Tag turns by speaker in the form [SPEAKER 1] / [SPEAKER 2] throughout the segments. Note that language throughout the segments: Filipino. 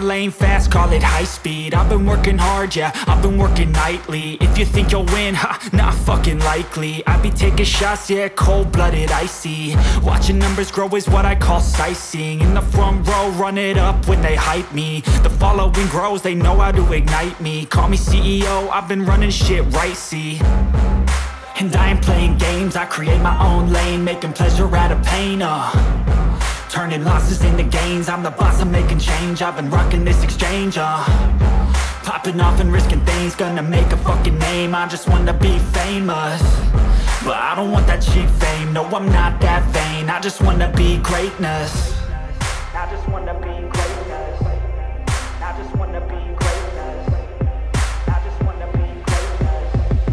[SPEAKER 1] lane fast, call it high speed. I've been working hard, yeah, I've been working nightly. If you think you'll win, ha, not fucking likely. I be taking shots, yeah, cold-blooded, icy. Watching numbers grow is what I call sightseeing. In the front row, run it up when they hype me. The following grows, they know how to ignite me. Call me CEO, I've been running shit right, see. And I ain't playing games, I create my own lane, making pleasure out of pain, turning losses into gains. I'm the boss, I'm making change. I've been rocking this exchange, popping off and risking things. Gonna make a fucking name, I just wanna be famous. But I don't want that cheap fame, no I'm not that vain. I just wanna be greatness. I just wanna be greatness. I just wanna be greatness. I just wanna be greatness.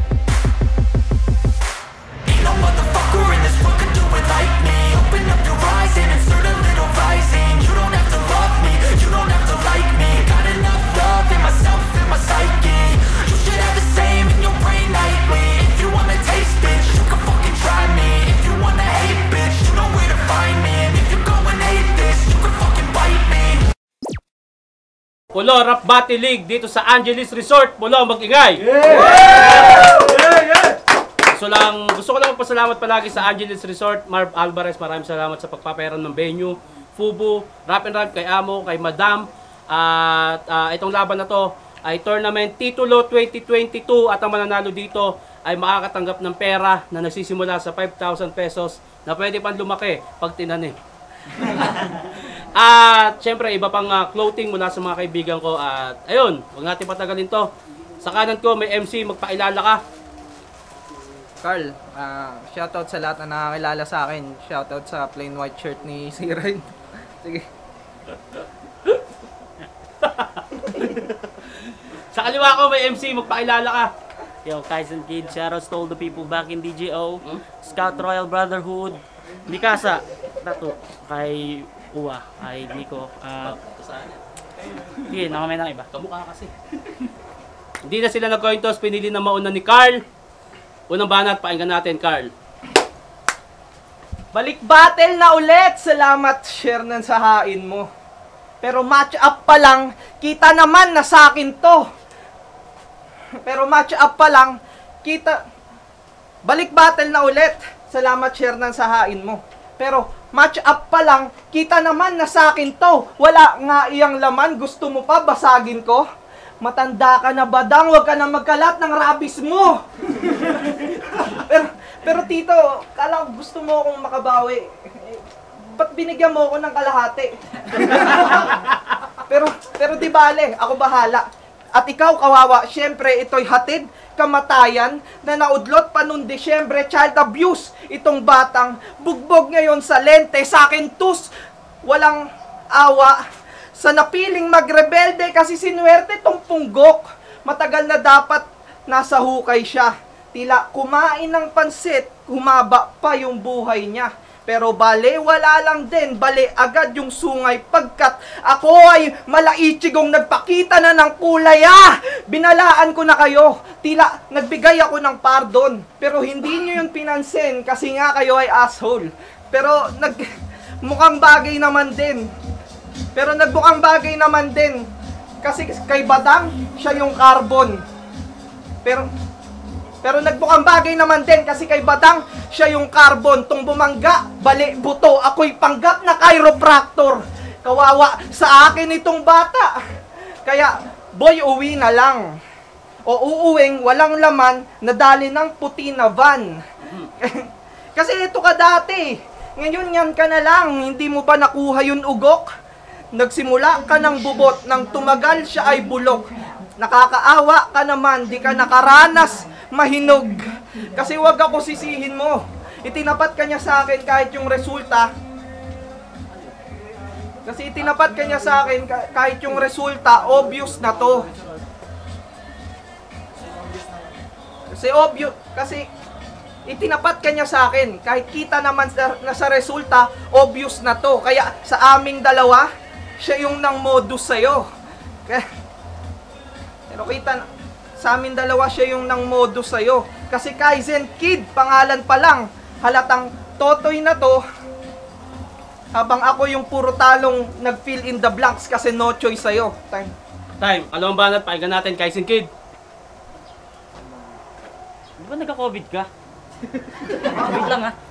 [SPEAKER 1] Ain't no motherfucker in this world could do it like me. Open up your eyes and insert a little rising. You don't have to love me, you don't have to like me. Got enough love in myself, in my psyche. You should have the same in your brain nightly. If you wanna taste, bitch, you can fucking try me. If you wanna hate, bitch, you know where to find me. And if you go and hate this, you can fucking bite me.
[SPEAKER 2] Pulo Rap Battle League dito sa Angeles Resort. Pulo, mag-ingay! Gusto ko lang magpasalamat palagi sa Angeles Resort. Marv Alvarez, maraming salamat sa pagpapayaran ng venue. Fubu, Rap and Rap, kay Amo, kay Madam. At itong laban na to ay tournament titulo 2022 at ang mananalo dito ay makakatanggap ng pera na nagsisimula sa 5,000 pesos na pwede pang lumaki pag tinanim. At syempre iba pang clothing mula sa mga kaibigan ko. At ayun, huwag natin patagalin to. Sa kanan ko may MC, magpailala ka.
[SPEAKER 3] Carl, shoutout sa lahat na nakakilala sa akin. Shoutout sa plain white shirt ni Siren. Sige.
[SPEAKER 2] Sa kaliwa ko may MC, magpailala ka.
[SPEAKER 4] Yo, Kaizen Kid, shoutouts to all the people back in DJO, Scout Royal Brotherhood, Mikasa, Tato, kay Uwa, kay Nico, sige, nakamay ng iba.
[SPEAKER 2] Kamukha kasi. Hindi na sila nag-coin toss, pinili na mauna ni Carl. Unang banat, pakinggan natin, Carl.
[SPEAKER 3] Balik battle na ulit! Salamat, share ng sahain mo. Pero match up pa lang, kita naman na sa akin to. Pero match up pa lang, kita... Balik battle na ulit. Salamat, share ng sahain mo. Pero match up pa lang, kita naman na sa akin to. Wala nga iyang laman, gusto mo pa basagin ko? Matanda ka na badang, huwag ka na magkalat ng rabis mo. pero tito, kala ko gusto mo akong makabawi. Ba't binigyan mo ako ng kalahati? pero di bale, ako bahala. At ikaw kawawa, syempre ito'y hatid, kamatayan, na naudlot pa noong Desyembre, child abuse. Itong batang bugbog ngayon sa lente, sa akin tus, walang awa. Sa napiling magrebelde kasi sinuwerte tong punggok. Matagal na dapat nasa hukay siya. Tila kumain ng pansit, humaba pa yung buhay niya. Pero bale, wala lang din, bale agad yung sungay pagkat ako ay malaichigong nagpakita na ng kulay. Binalaan ko na kayo, tila nagbigay ako ng pardon. Pero hindi nyo yung pinansin kasi nga kayo ay asshole. Pero mukhang bagay naman din. Kasi kay Badang, siya yung carbon. Pero nagbukang bagay naman din kasi kay Badang, siya yung carbon. Tung bumangga, bali, buto, ako'y panggap na chiropractor. Kawawa sa akin itong bata. Kaya, boy, uwi na lang. O uuwing walang laman, nadali ng puti na van. Kasi ito ka dati. Ngayon yan ka na lang, hindi mo ba nakuha yung ugok? Nagsimula ka ng bubot, nang tumagal siya ay bulok. Nakakaawa ka naman, di ka nakaranas mahinog. Kasi wag ako sisihin mo. Itinapat ka niya sa akin kahit yung resulta. Obvious na to. Kasi itinapat ka niya sa akin. Kahit kita naman na sa resulta, obvious na to. Kaya sa aming dalawa, siya yung nang modus sa'yo. Pero kita, sa aming dalawa siya yung nang modus sa'yo. Kasi Kaizen Kid, pangalan pa lang, halatang totoy na to. Habang ako yung puro talong nag-fill in the blanks kasi no choice sa'yo. Time.
[SPEAKER 2] Time. Ano ang banat? Pakinggan natin, Kaisin Kid.
[SPEAKER 4] Di ba nagka-COVID ka? Wait lang ha.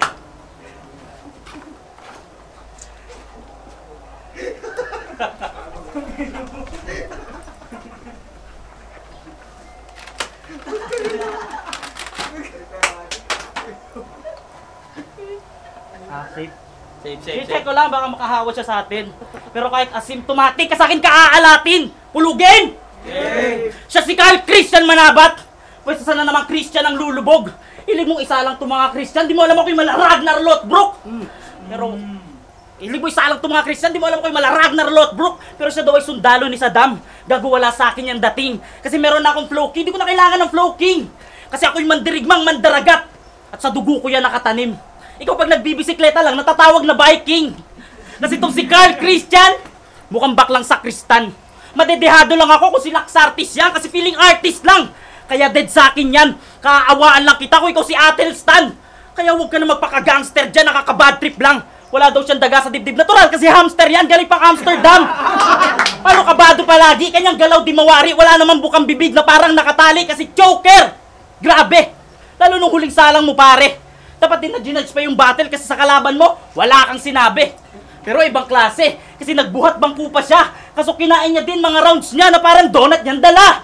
[SPEAKER 4] Safe. I-check ko lang, baka makahawa siya sa atin. Pero kahit asymptomatic, ka sa akin kaaalatin! Pulugin! Siya si Carl Christian Manabat! Pwede sana naman Christian ang lulubog. Ilig mong isa lang itong mga Christian, di mo alam ako yung mala Ragnar Lothbrok! Pero, ilig mo isa lang itong mga Christian, di mo alam ako yung mala Ragnar Lothbrok! Pero siya daw ay sundalo ni Saddam. Gago, wala sa akin yung dating. Kasi meron na akong flow king, di ko na kailangan ng flow king! Kasi ako yung mandirigmang mandaragat! At sa dugo ko yan nakatanim. Ikaw pag nagbibisikleta lang, natatawag na Viking. Kasi itong si Carl Christian, mukhang baklang sakristan. Madedehado lang ako kung si Lax artist yan, kasi feeling artist lang. Kaya dead sa akin yan. Kaawaan lang kita kung ikaw si Atelstan. Kaya huwag ka na magpaka-gangster dyan, nakaka-bad trip lang. Wala daw siyang daga sa dibdib. Natural kasi hamster yan, galing pang Amsterdam. Paano kabado palagi? Kanyang galaw di mawari. Wala namang bukang bibig na parang nakatali kasi choker. Grabe. Lalo nung huling salang mo pare. Dapat din na-ginudge pa yung battle kasi sa kalaban mo, wala kang sinabi. Pero ibang klase, kasi nagbuhat bangku pa siya. Kaso kinain niya din mga rounds niya na parang donut niyang dala.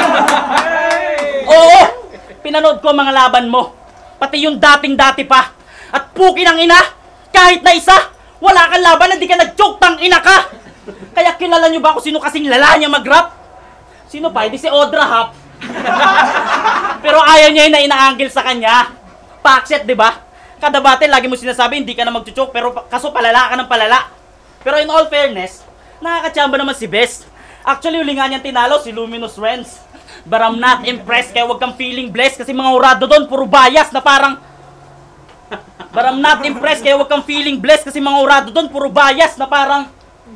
[SPEAKER 4] Oo, pinanood ko mga laban mo. Pati yung dating-dati pa. At puki ng ina, kahit na isa, wala kang laban na di ka nag-choke tang ina ka. Kaya kilala niyo ba kung sino kasing lala niya mag-rap? Sino pa? Hindi si Audra Hap. Pero ayaw niya yung na ina-angle sa kanya. Packset, di ba? Kada battle, lagi mo sinasabi, hindi ka na mag-choke, pero kaso palala ka ng palala. Pero in all fairness, nakakachamba naman si Best. Actually, uli nga niyang tinalo si Luminous Renz. But I'm not impressed, kaya huwag kang feeling blessed, kasi mga urado doon, puro bias na parang... But I'm not impressed, kaya huwag kang feeling blessed, kasi mga urado doon, puro bias na parang...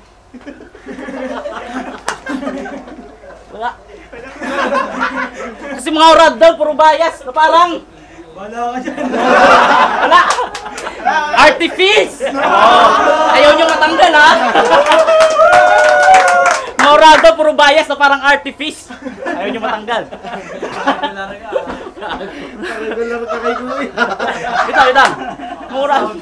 [SPEAKER 4] Wala. Kasi mga urado doon, puro bias na parang... Wala ka dyan. Wala. Artifice. Ayaw nyo matanggal, ha? Maurado, puro bias na parang artifice. Ayaw nyo matanggal.
[SPEAKER 5] Regular ka kay Kuya.
[SPEAKER 4] Ito. Maurado.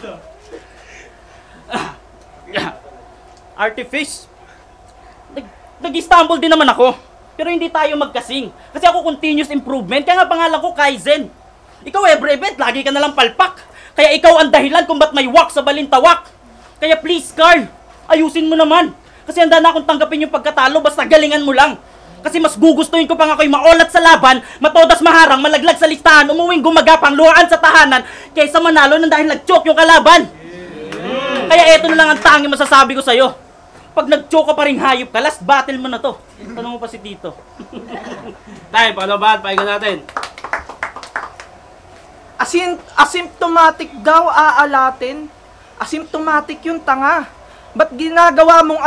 [SPEAKER 4] Artifice. Nag-Istanbul din naman ako. Pero hindi tayo magkasing. Kasi ako continuous improvement. Kaya nga pangalan ko Kaizen. Ikaw every event, lagi ka nalang palpak. Kaya ikaw ang dahilan kung ba't may wak sa balintawak. Kaya please, Carl, ayusin mo naman. Kasi handa na akong tanggapin yung pagkatalo, basta galingan mo lang. Kasi mas gugustuhin ko pa nga ako'y maulat sa laban, matodas maharang, malaglag sa listahan, umuwing gumagapang, luhaan sa tahanan, kaysa manalo nang dahil nag-choke yung kalaban. Kaya eto na lang ang tanging masasabi ko sa'yo. Pag nag-choke ka pa rin hayop ka, last battle mo na to. Tanong mo pa si Tito.
[SPEAKER 2] Time, paano ba? Pakinggan natin.
[SPEAKER 3] Asymptomatic daw aalatin. Asymptomatic yung tanga. Ba't ginagawa mong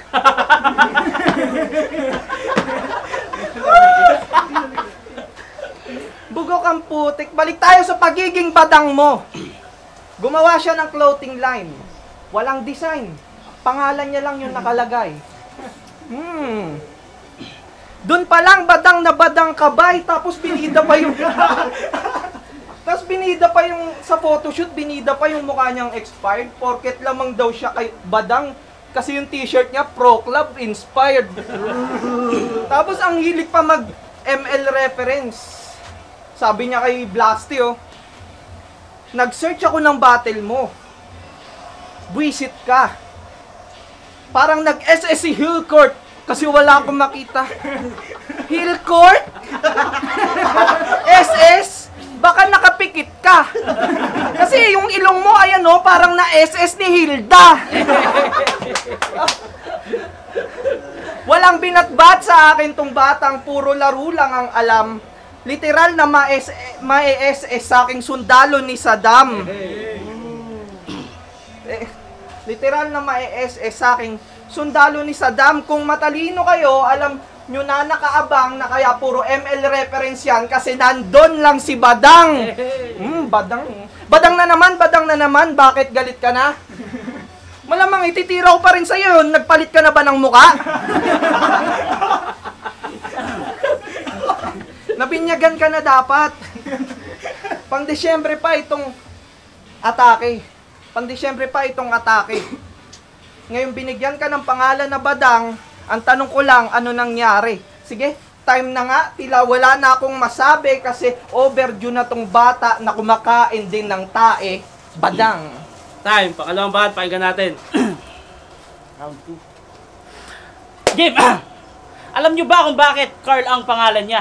[SPEAKER 3] Bugok ang putik. Balik tayo sa pagiging badang mo. Gumawa siya ng clothing line. Walang design. Pangalan niya lang yung nakalagay. Doon pa lang badang na badang kabay. Tapos binida pa yung... Tapos binida pa yung, sa photoshoot, binida pa yung mukha niyang expired, porket lamang daw siya kay badang, kasi yung t-shirt niya, Pro Club inspired. Tapos ang hilig pa mag ML reference. Sabi niya kay Blasty, nag-search ako ng battle mo. Buisit ka. Parang nag-SS si Hillcourt, kasi wala akong makita. Hillcourt? SS? Baka nakapikit ka. Kasi yung ilong mo, ayan parang na-SS ni Hilda. Walang binatbat sa akin tong batang, puro laro lang ang alam. Literal na ma-SS sa aking sundalo ni Saddam. Literal na ma-SS sa aking sundalo ni Saddam. Kung matalino kayo, alam nyo na nakaabang na kaya puro ML reference yan kasi nandun lang si Badang. Badang. Badang na naman, bakit galit ka na? Malamang ititira ko pa rin sa'yo yun. Nagpalit ka na ba ng muka? Nabinyagan ka na dapat. Pang Disyembre pa itong atake. Ngayon binigyan ka ng pangalan na Badang. Ang tanong ko lang, ano nangyari? Sige, time na nga, tila wala na akong masabi kasi overdue na tong bata na kumakain din ng tae. Badang.
[SPEAKER 2] Time, pangalawang bahad, pakinggan natin.
[SPEAKER 4] Round 2. Game! Alam nyo ba kung bakit Carl ang pangalan niya?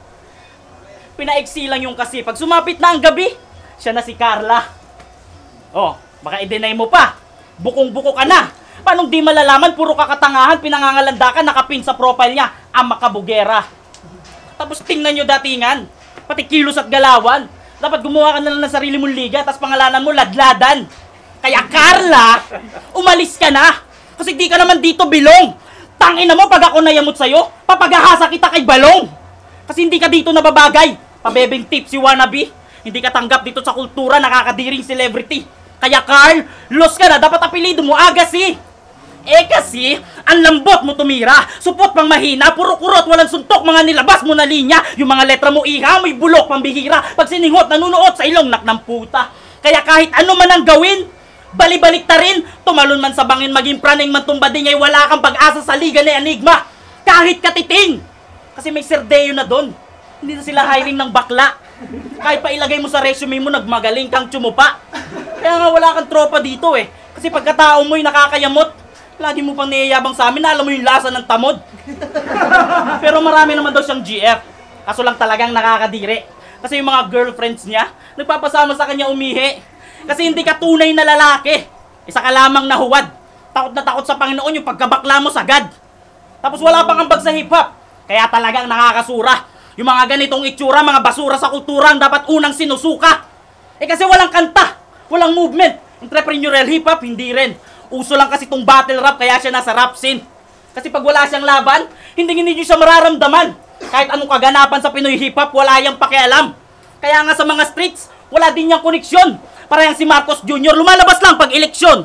[SPEAKER 4] Pinaiksi lang yung kasi pag sumapit na ang gabi, siya na si Carla. Oh, baka i-deny mo pa. Bukong-buko ka na. Paano di malalaman, puro kakatangahan, pinangangalanda ka, nakapin sa profile niya, ang makabugera. Tapos tingnan nyo datingan, pati kilos at galawan. Dapat gumawa ka na lang ng sarili mong liga, tapos pangalanan mo, Ladladan. Kaya Carla, umalis ka na. Kasi di ka naman dito bilong. Tangina mo, pag ako nayamot sa'yo, papagahasa kita kay Balong. Kasi hindi ka dito nababagay. Pabebeng tip si wannabe. Hindi ka tanggap dito sa kultura, nakakadiring celebrity. Kaya Carl, los ka na, dapat apelido mo Agassi. Kasi, ang lambot mo tumira, supot pang mahina, puro kurot, walang suntok, mga nilabas mo na linya, yung mga letra mo iha, may bulok, pambihira, pag sininghot, nanunuot sa ilong, nak ng puta. Kaya kahit ano man ang gawin, balibalik ta rin, tumalon man sa bangin, maging praning man tumbading, ay wala kang pag-asa sa liga ni Enigma. Kahit katiting. Kasi may serdeo na doon. Hindi na sila hiring ng bakla. Kahit pa ilagay mo sa resume mo, nagmagaling kang tsumupa. Kaya nga wala kang tropa dito eh. Kasi pagkatao mo'y nakakayamot, lagi mo pang niyayabang sa amin na alam mo yung lasa ng tamod. Pero marami naman daw siyang GF. Kaso lang talagang nakakadiri. Kasi yung mga girlfriends niya, nagpapasama sa kanya umihi. Kasi hindi ka tunay na lalaki. Isa ka lamang nahuwad. Takot na takot sa Panginoon yung pagkabakla mo sagad. Tapos wala pang ambag sa hip-hop. Kaya talagang nakakasura. Yung mga ganitong itsura, mga basura sa kultura ang dapat unang sinusuka. Kasi walang kanta, walang movement. Entrepreneurial hip-hop, hindi rin. Uso lang kasi itong battle rap, kaya siya nasa rap scene. Kasi pag wala siyang laban, hindi niyo siya mararamdaman. Kahit anong kaganapan sa Pinoy hip-hop, wala yang pakialam. Kaya nga sa mga streets, wala din niyang koneksyon. Para yang si Marcos Jr., lumalabas lang pag eleksyon.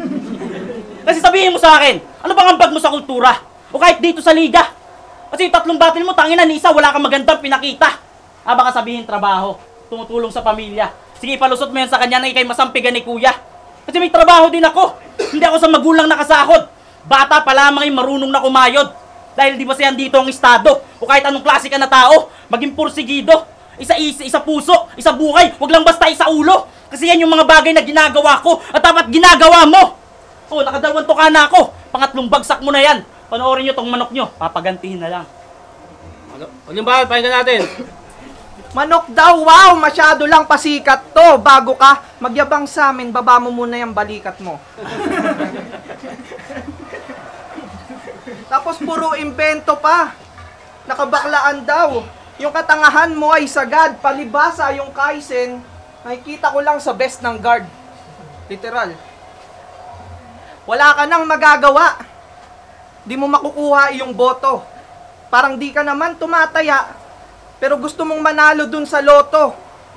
[SPEAKER 4] Kasi sabihin mo sa akin, ano bang ambag mo sa kultura? O kahit dito sa liga? Kasi yung tatlong battle mo, tangina ni isa, wala kang magandang pinakita. Baka sabihin trabaho, tumutulong sa pamilya. Sige, palusot mo yan sa kanya na ikay masampigan ni kuya. Kasi may trabaho din ako. Hindi ako sa magulang nakasahod. Bata pa lamang ay marunong na kumayod. Dahil di ba siya dito ang estado? O kahit anong klase ka na tao, maging pursigido. Isa puso, isa buhay, wag lang basta isa ulo. Kasi yan yung mga bagay na ginagawa ko at dapat ginagawa mo. Oh, nakadalawang tuka na ako. Pangatlong bagsak mo na yan. Panoorin nyo tong manok nyo. Papagantihin na lang.
[SPEAKER 2] Huwag yung bahad, pakinggan natin.
[SPEAKER 3] Manok daw, wow, masyado lang pasikat to. Bago ka magyabang sa amin, baba mo muna yung balikat mo. Tapos puro imbento pa. Nakabaklaan daw. Yung katangahan mo ay sagad, palibasa yung kaisen. Nakikita ko lang sa best ng guard. Literal. Wala ka nang magagawa. Di mo makukuha yung boto. Parang di ka naman tumataya, pero gusto mong manalo dun sa loto.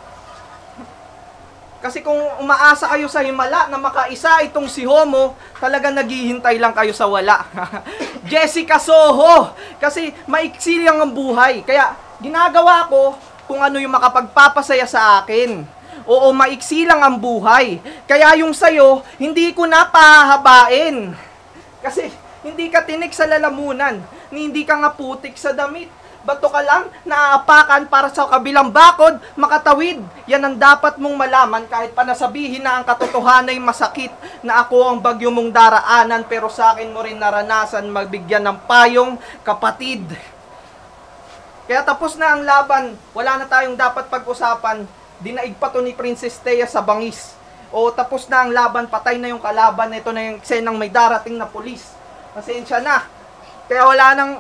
[SPEAKER 3] Kasi kung umaasa kayo sa himala na makaisa itong si Homo, talaga naghihintay lang kayo sa wala. Jessica Soho! Kasi maiksi lang ang buhay. Kaya ginagawa ko kung ano yung makapagpapasaya sa akin. Oo, maiksi lang ang buhay. Kaya yung sayo, hindi ko na pahabain. Kasi hindi ka tinik sa lalamunan, hindi ka nga putik sa damit. Bato ka lang, naaapakan para sa kabilang bakod, makatawid. Yan ang dapat mong malaman kahit pa nasabihin na ang katotohanan ay masakit, na ako ang bagyo mong daraanan, pero sa akin mo rin naranasan magbigyan ng payong kapatid. Kaya tapos na ang laban, wala na tayong dapat pag-usapan. Dinaig pa to ni Princess Thea sa bangis. O tapos na ang laban, patay na yung kalaban, ito na yung eksenang may darating na pulis. Pasensya na. Kaya wala nang...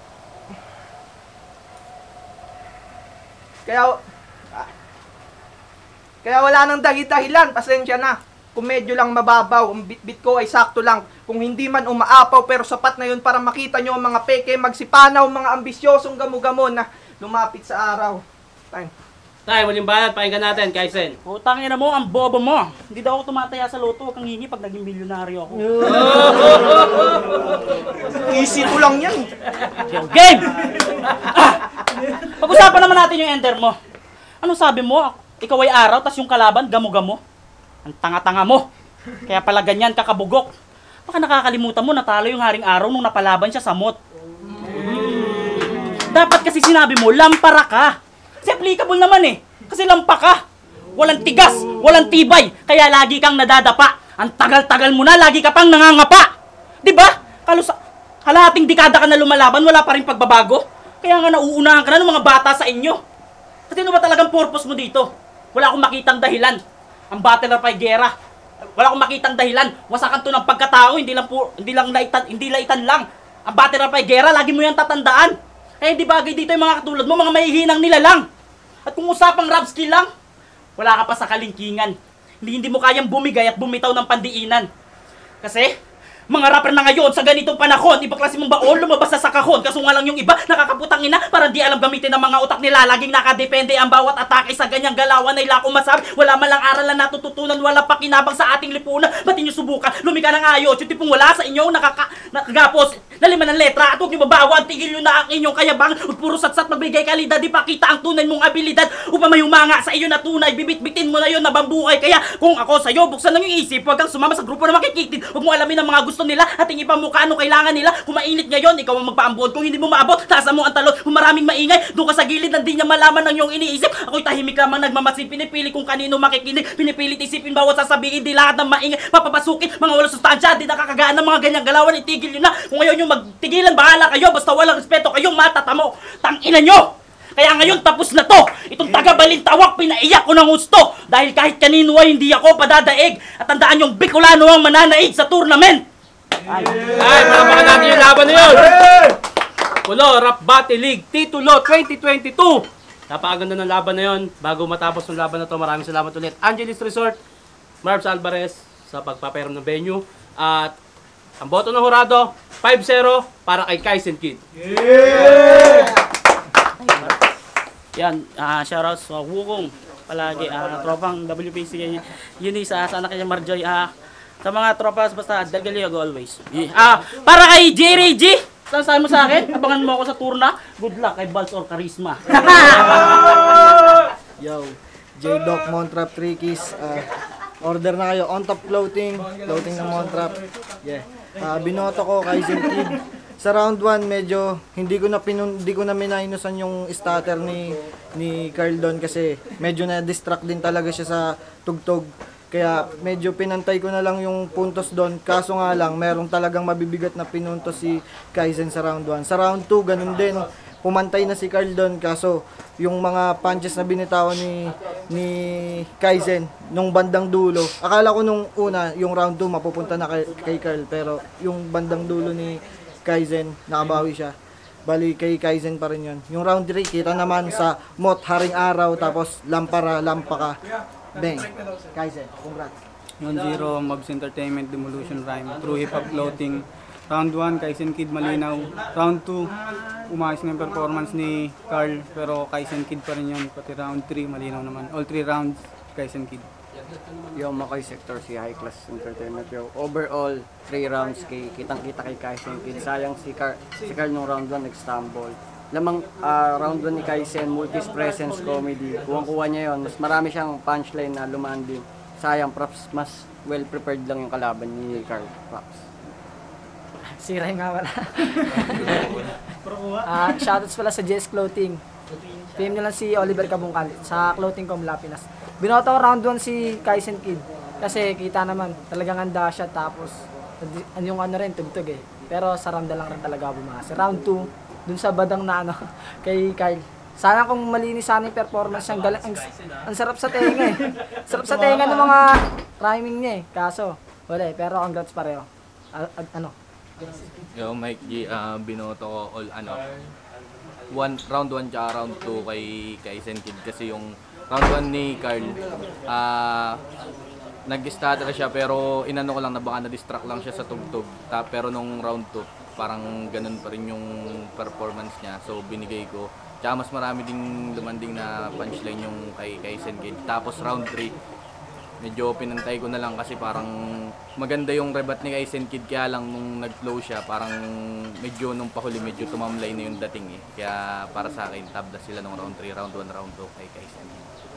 [SPEAKER 3] Kaya wala nang dahilan. Pasensya na. Kung medyo lang mababaw, ang bit-bit ko ay sakto lang. Kung hindi man umaapaw, pero sapat na yun para makita nyo ang mga peke, magsipanaw, mga ambisyosong gamo-gamo na lumapit sa araw. Time.
[SPEAKER 2] Tayo, muling banat, pakinggan natin, Kaisen.
[SPEAKER 4] Utangin na mo, ang bobo mo. Hindi daw ako tumataya sa loto. Huwag kang hingi pag naging milyonaryo ako.
[SPEAKER 3] Easy ko lang yan.
[SPEAKER 4] Yo, game! Pag-usapan naman natin yung enter mo. Ano sabi mo? Ikaw ay araw, tas yung kalaban, gamo-gamo. Ang tanga-tanga mo. Kaya pala ganyan, kakabugok. Baka nakakalimutan mo, natalo yung haring araw nung napalaban siya sa mot. Dapat kasi sinabi mo, lampara ka. Kasi applicable naman eh. Kasi lampa ka. Walang tigas, walang tibay. Kaya lagi kang nadadapa. Ang tagal-tagal mo na, lagi ka pang nangangapa. Diba? Kalahating dekada ka na lumalaban, wala pa rin pagbabago. Kaya nga nauunahan ka na ng mga bata sa inyo. Kasi ano ba talagang purpose mo dito? Wala akong makitang dahilan. Ang battle na pa'y gera. Wala akong makitang dahilan. Wasakan to ng pagkatao, hindi laitan lang. Ang battle na pa'y gera, lagi mo yan tatandaan. Eh di bagay dito yung mga katulad mo, mga mahihinang nila lang. At kung usapang rap skill lang, wala ka pa sa kalingkingan. Hindi mo kayang bumigay at bumitaw ng pandiinan. Kasi, mga rapper na ngayon sa ganitong panahon, ibang klase mong baon, lumabas na sa kahon. Kaso nga lang yung iba, nakakaputang ina, parang di alam gamitin ng mga utak nila. Laging nakadepende ang bawat atake sa ganyang galawan ay lako masabi. Wala man lang aral na natututunan, wala pa kinabang sa ating lipunan. Ba't inyo subukan? Lumika ng ayos, yung tipong wala sa inyo, nakagapos na 5 ng letra. At huwag nyo babawan, tigil nyo na ang inyong kayabang. Huwag puro satsat, magbigay kalidad, di pakita ang tunay mong abilidad. Upang may humanga sa iyo na tunay, bibit-bitin mo na yun na bambuhay. Kaya kung ako sa'yo, buksan lang yung isip, huwag kang sumama sa grupo na makikitid. Huwag mo alamin ang mga gusto nila at tingin pa mo ano kailangan nila. Kung mainit ngayon, ikaw ang magpaambon. Kung hindi mo maabot, tasa mo ang talon. Kung maraming maingay, doon ka sa gilid na di niya malaman ang iyong iniisip. Ako'y tahimik lamang nagmamasid, pinipili kung kanino makikinig. Pinipilit isipin bawat sasabihin, di lahat ng maingay papapasukin. Mga walang sustansya, di nakakagaan ng mga ganyang galawan. Itigil nyo na. Kung ngayon yung magtigilan, bahala kayo. Basta walang respeto kayong matatamo. Tangina nyo! Kaya ngayon tapos na to. Itong taga-balintawak, pinaiyak ko ng gusto. Dahil kahit kanino ay hindi ako padadaig. At tandaan yung Bicolano ang mananaig sa tournament.
[SPEAKER 2] Ay, palapakan natin yung laban na yun. Pulo, Rap Battle League, Titulo 2022. Napakaganda ng laban na yun. Bago matapos ng laban na to, maraming salamat ulit. Angeles Resort, Marbs Alvarez sa pagpapayaram ng venue. At ang boto ng hurado, 5-0 para kay Kaisen Kid.
[SPEAKER 4] Yan, shoutouts sa Wukong palagi, tropang WPC, yun isa sana kay Marjoy, sa mga tropas basta Dagaliog always. Para kay Jerry G, saan mo sa akin? Abangan mo ako sa turna. Good luck kay Balls or Charisma.
[SPEAKER 5] Yo, J-Doc Montrap 3 Keys. Order na kayo. On top clothing ng Montrap. Yeah. Binoto ko kay Kaisen Kid. Sa round 1 medyo hindi ko na minainusan yung starter ni Carl Don kasi medyo na-distract din talaga siya sa tugtog. Kaya medyo pinantay ko na lang yung puntos doon. Kaso nga lang, merong talagang mabibigat na pinuntos si Kaisen sa round 1. Sa round 2, ganun din. Pumantay na si Carl doon. Kaso yung mga punches na binitawan ni Kaisen nung bandang dulo. Akala ko nung una, yung round 2 mapupunta na kay Carl. Pero yung bandang dulo ni Kaisen, nakabawi siya. Bali kay Kaisen pa rin yun. Yung round 3, kita naman sa Mot, Haring Araw, tapos lampa ka. Bang! Kaisen, congrats.
[SPEAKER 6] 1-0, Mobs Entertainment, Demolition Rhyme, True Hip Hop Clothing. Round 1, Kaisen Kid malinaw. Round 2, umayos na yung performance ni Carl, pero Kaisen Kid pa rin yun. Pati round 3, malinaw naman. All 3 rounds, Kaisen Kid.
[SPEAKER 7] Yung Makoy Sector, si High Class Entertainment. Yung overall, 3 rounds, kitang-kita kay Kaisen Kid. Sayang si Carl nung round 1 nag-stumble. Lamang round 1 ni Kaisen, multis presence comedy. Kuwang-kuha niya yun. Mas marami siyang punchline na lumaan din. Sayang, props, mas well prepared lang yung kalaban ni Carl. Props.
[SPEAKER 8] Si Ray nga wala. Shoutouts pala sa Jess Clothing. PM nyo lang si Oliver Cabungkal sa Clothing Com Lapinas. Binoto ko round 1 si Kaisen Kid. Kasi kita naman, talagang handa siya. Tapos, yung ano rin, tugtog eh. Pero sa randa lang rin talaga bumasa. Round 2, dun sa badang na kay Kyle. Sana kung malinis sana yung performance ang galing, ang sarap sa tenga eh. Sarap sa tenga ng mga rhyming niya eh. Kaso, wala eh. Pero congrats pareho.
[SPEAKER 9] Yo, Mike G, binoto ko all round 1 tsaka round 2 kay Kaisen Kid kasi yung round 1 ni Carl nag-stutter siya pero inano ko lang na baka na-distract lang siya sa tugtog. Pero nung round 2 parang ganun pa rin yung performance niya, so binigay ko. Tsaka mas marami ding lumanding na punchline yung kay Kaisen Kid. Tapos round 3, medyo pinantay ko na lang kasi parang maganda yung rebat ni Kaisen Kid, kaya lang nung nag-flow siya, parang medyo nung pahuli medyo tumamlay na yung dating eh. Kaya para sa akin, tabla sila nung round 3, round 1, round 2 kay Kaisen Kid.